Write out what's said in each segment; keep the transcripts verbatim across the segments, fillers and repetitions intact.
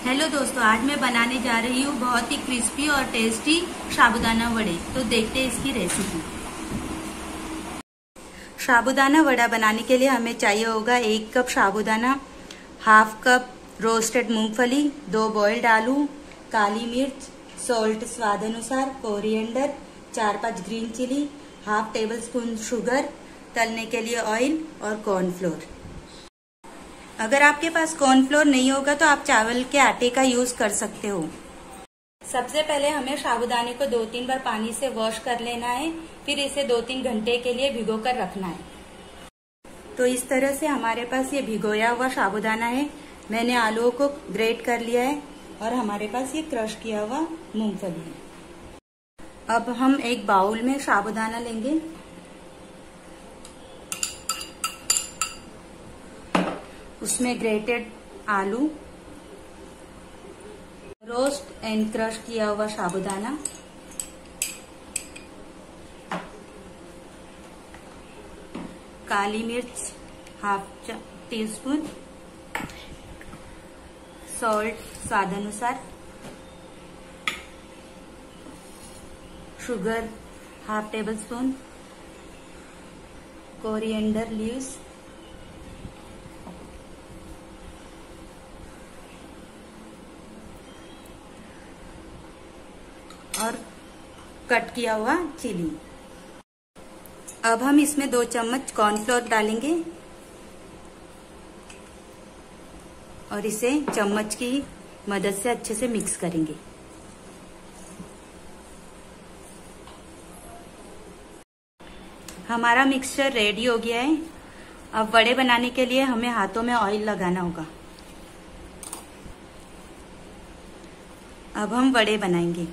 Hello दोस्तों, आज मैं बनाने जा रही हूँ बहुत ही क्रिस्पी और टेस्टी साबूदाना वड़े। तो देखते हैं इसकी रेसिपी। साबूदाना वड़ा बनाने के लिए हमें चाहिए होगा एक कप साबूदाना, हाफ कप रोस्टेड मूंगफली, दो बॉइल्ड आलू, काली मिर्च, सॉल्ट स्वाद अनुसार, कोरिएंडर, चार पांच green chilli, half tablespoon sugar, तलने के लिए ऑयल और कॉर्नफ्लोर। अगर आपके पास कॉर्नफ्लोर नहीं होगा तो आप चावल के आटे का यूज कर सकते हो। सबसे पहले हमें साबूदाने को दो तीन बार पानी से वॉश कर लेना है, फिर इसे दो तीन घंटे के लिए भिगो कर रखना है। तो इस तरह से हमारे पास ये भिगोया हुआ साबूदाना है। मैंने आलूओं को ग्रेट कर लिया है और हमारे पास ये क्रश किया हुआ मूंगफली है। अब हम एक बाउल में साबूदाना लेंगे, उसमें ग्रेटेड आलू, रोस्ट एंड क्रश किया हुआ साबूदाना, काली मिर्च हाफ टी स्पून, सॉल्ट स्वाद अनुसार, sugar half tablespoon, coriander leaves, और कट किया हुआ चिली। अब हम इसमें दो चम्मच कॉर्नफ्लोर डालेंगे और इसे चम्मच की मदद से अच्छे से मिक्स करेंगे। हमारा मिक्सचर रेडी हो गया है। अब वड़े बनाने के लिए हमें हाथों में ऑयल लगाना होगा। अब हम वड़े बनाएंगे।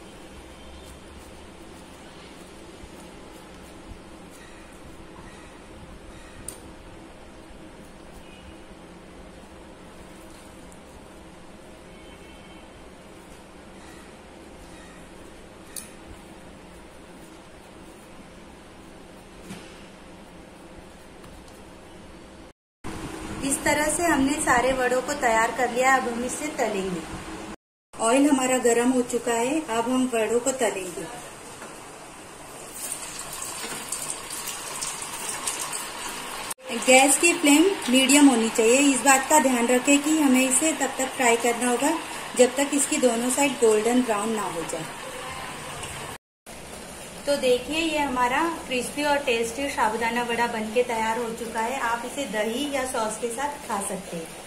इस तरह से हमने सारे वड़ों को तैयार कर लिया। अब हम इसे तलेंगे। ऑयल हमारा गर्म हो चुका है। अब हम वड़ों को तलेंगे। गैस की फ्लेम मीडियम होनी चाहिए। इस बात का ध्यान रखें कि हमें इसे तब तक फ्राई करना होगा जब तक इसकी दोनों साइड गोल्डन ब्राउन ना हो जाए। तो देखिए, ये हमारा क्रिस्पी और टेस्टी साबूदाना वड़ा बनके तैयार हो चुका है। आप इसे दही या सॉस के साथ खा सकते हैं।